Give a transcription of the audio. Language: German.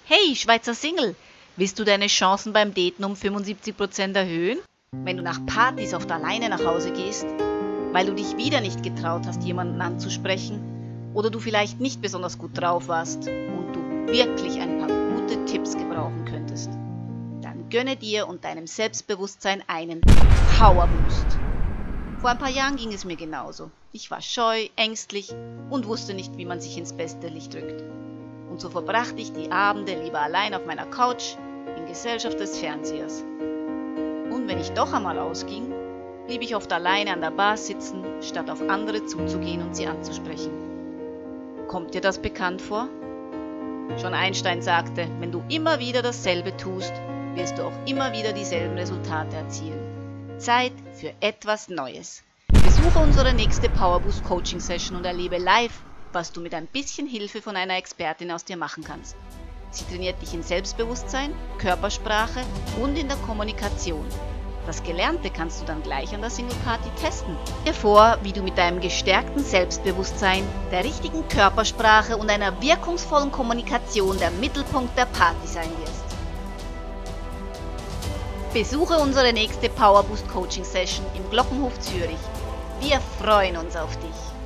Hey, Schweizer Single, willst du deine Chancen beim Daten um 75% erhöhen? Wenn du nach Partys oft alleine nach Hause gehst, weil du dich wieder nicht getraut hast, jemanden anzusprechen, oder du vielleicht nicht besonders gut drauf warst und du wirklich ein paar gute Tipps gebrauchen könntest, dann gönne dir und deinem Selbstbewusstsein einen Powerboost. Vor ein paar Jahren ging es mir genauso. Ich war scheu, ängstlich und wusste nicht, wie man sich ins beste Licht rückt. Und so verbrachte ich die Abende lieber allein auf meiner Couch in Gesellschaft des Fernsehers. Und wenn ich doch einmal ausging, blieb ich oft alleine an der Bar sitzen, statt auf andere zuzugehen und sie anzusprechen. Kommt dir das bekannt vor? Schon Einstein sagte, wenn du immer wieder dasselbe tust, wirst du auch immer wieder dieselben Resultate erzielen. Zeit für etwas Neues. Besuche unsere nächste Powerboost Coaching Session und erlebe live, was du mit ein bisschen Hilfe von einer Expertin aus dir machen kannst. Sie trainiert dich in Selbstbewusstsein, Körpersprache und in der Kommunikation. Das Gelernte kannst du dann gleich an der Single Party testen. Stell dir vor, wie du mit deinem gestärkten Selbstbewusstsein, der richtigen Körpersprache und einer wirkungsvollen Kommunikation der Mittelpunkt der Party sein wirst. Besuche unsere nächste Powerboost Coaching Session im Glockenhof Zürich. Wir freuen uns auf dich.